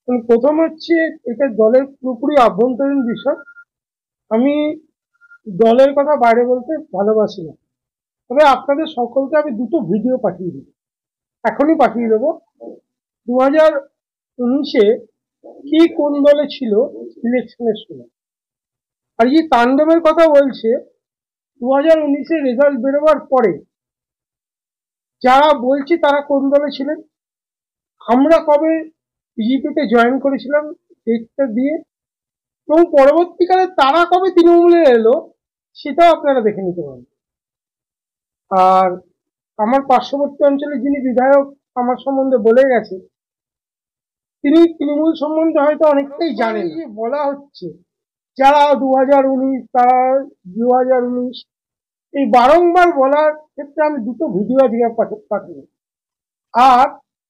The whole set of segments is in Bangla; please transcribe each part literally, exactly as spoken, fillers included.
প্রথম হচ্ছে এটা দলের পুরোপুরি আভ্যন্তরীণ বিষয়। আমি দলের কথা বাইরে বলতে ভালোবাসি না। তবে আপনাদের সকলকে আমি দুটো ভিডিও পাঠিয়ে দেবো, এখনই পাঠিয়ে দেবো। দু হাজার উনিশে কি কোন দলে ছিল ইলেকশনের সময়, আর এই তাণ্ডবের কথা বলছে দু হাজার উনিশে রেজাল্ট বেরোবার পরে যারা বলছি তারা কোন দলে ছিলেন, আমরা কবে বিজেপিতে জয়েন করেছিলাম ডেটটা দিয়ে, এবং পরবর্তীকালে তারা কবে তৃণমূলে এলো সেটাও আপনারা দেখে নিতে পারেন। আর আমার পার্শ্ববর্তী অঞ্চলে যিনি বিধায়ক আমার সম্বন্ধে বলে গেছে, তিনি তৃণমূল সম্বন্ধে হয়তো অনেকটাই জানেন। যে বলা হচ্ছে যারা দু হাজার উনিশ তারা দু হাজার উনিশ এই বারংবার বলার ক্ষেত্রে আমি দুটো ভিডিও আজকে পাঠাবো। আর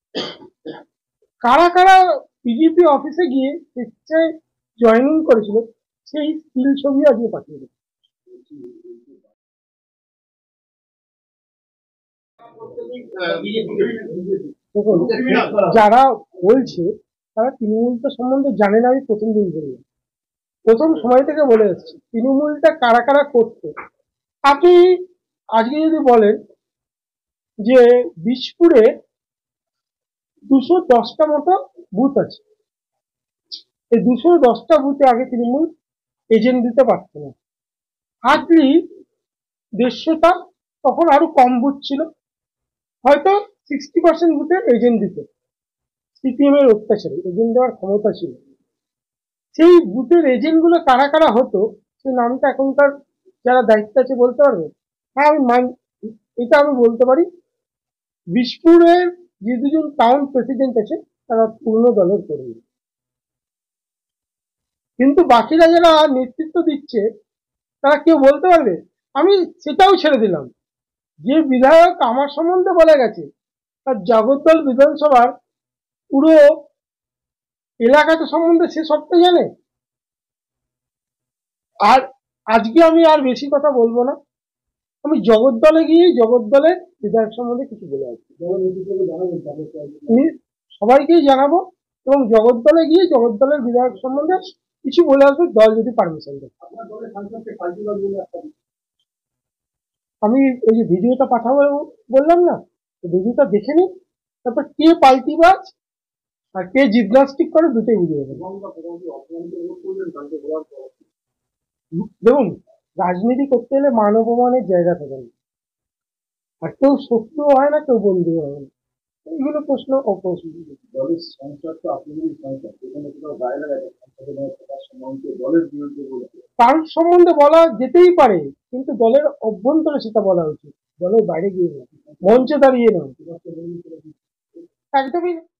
কারা কারা বিজেপি অফিসে গিয়ে স্বেচ্ছায় জয়েনিং করেছিল সেই স্টিল ছবি আজকে পাঠিয়ে দেবো। দেখুন, যারা বলছে তারা তৃণমূলটা সম্বন্ধে জানে না, আমি প্রথম দিন বললাম, প্রথম সময় থেকে বলে এসছি তৃণমূলটা কারা কারা করতো। আপনি আজকে যদি বলেন যে বিষপুরে দুশো দশটা মতো বুথ আছে, এই দুশো দশটা বুথে আগে তৃণমূল এজেন্ট দিতে পারত না, হার্ডলি দেড়শোটা, তখন আরো কম বুথ ছিল, হয়তো সিক্সটি পার্সেন্ট বুথে এজেন্ট দিত। সিপিএম এর অত্যাচারে এজেন্ট দেওয়ার ক্ষমতা ছিল। সেই বুথের এজেন্ট গুলো কারা কারা হতো সেই নামটা এখনকার যারা দায়িত্ব আছে বলতে পারবে? হ্যাঁ, আমি মান এটা আমি বলতে পারি, বিষপুরের যে দুজন টাউন প্রেসিডেন্ট আছে তারা পূর্ণ দলের কর্মী, কিন্তু বাকিরা যারা নেতৃত্ব দিচ্ছে তারা কেউ বলতে পারবে? আমি সেটাও ছেড়ে দিলাম, যে বিধায়ক আমার সম্বন্ধে বলে গেছে তার জগদ্দল বিধানসভার পুরো এলাকাটা সম্বন্ধে সে সবটা জানে। আর আজকে আমি আর বেশি কথা বলবো না, আমি জগদ্দলে গিয়ে জগদ্দলের বিধায়ক সম্বন্ধে কিছু বলে আসবো, সবাইকেই জানাবো, এবং জগদ্দলে গিয়ে জগদ্দলের বিধায়ক সম্বন্ধে কিছু বলে আসবো, দল যদি পারমিশন দেয়। আমি ওই যে ভিডিওটা পাঠাবো বললাম না, ভিডিওটা দেখে নিন, তারপর কে পাল্টিবাজ আর কে জিমনাস্টিক করে দুটোই বুঝে যাবেন। দেখুন, রাজনীতি করতে হলে মান অপমানের জায়গা থাকে না, আর কেউ শত্রু হয় না, কেউ বন্ধু হয় না, এইগুলো প্রশ্ন অপ্রশ্ন। দলের সংসার তো আপনাদের সংসার, সেখানে কোথাও গায়ে লাগায় দলের বিরুদ্ধে বলেছে, তার সম্বন্ধে বলা যেতেই পারে, কিন্তু দলের অভ্যন্তরে সেটা বলা উচিত, দলের বাইরে গিয়ে না, মঞ্চে দাঁড়িয়ে না, একদমই।